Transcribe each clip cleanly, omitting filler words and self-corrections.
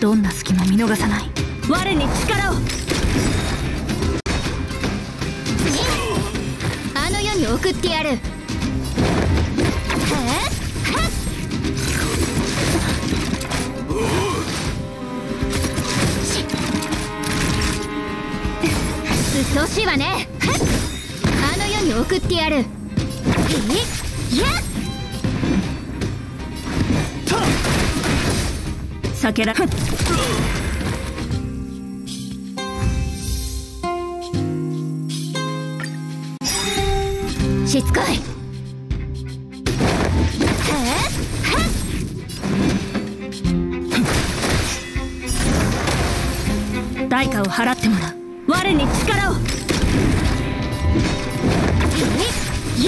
どんな隙も見逃さない。 我に力を。あの世に送ってやる。うっとうしいわね。あの世に送ってやる。いや避けらしつこい。 代価を払ってもらう。 我に力を。いや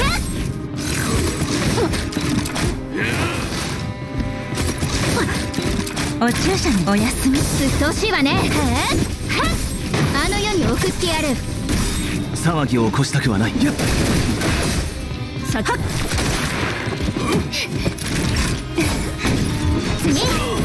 お注射にお休み。 うっとうしいわね。あの世に送ってやる。 騒ぎを起こしたくはない。 さはっ次。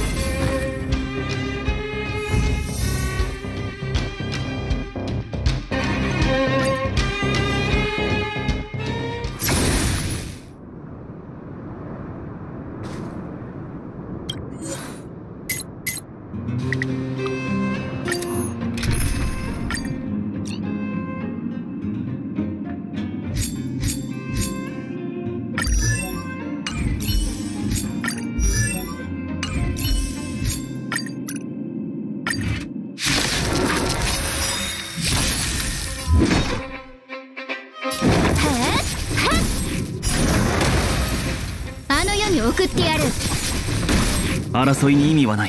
あの世に送ってやる。 争いに意味はない。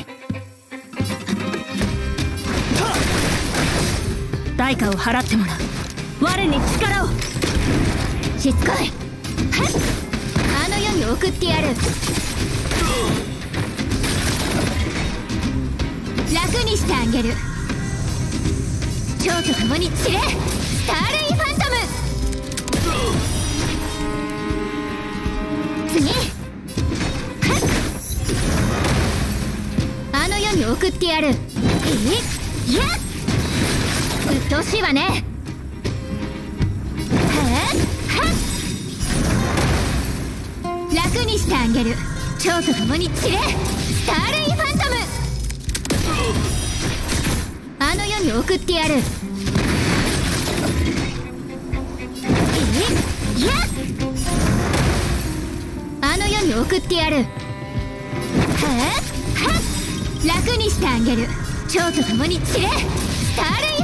代価を払ってもらう。 我に力を。しつこい。あの世に送ってやる。楽にしてあげる。蝶と共に散れ。スターレイファントム。次。あの世に送ってやる。いやうっとうしいわね。楽にしてあげる。蝶と共に散れ。スターレイファントム。あの世に送ってやる。いやあの世に送ってやる。楽にしてあげる。蝶と共に散れ。スターレイ